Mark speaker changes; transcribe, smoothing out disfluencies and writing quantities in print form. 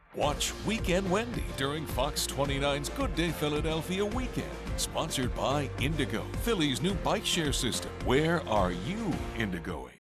Speaker 1: Watch Weekend Wendy during Fox 29's Good Day Philadelphia weekend. Sponsored by Indego, Philly's new bike share system. Where are you Indigoing?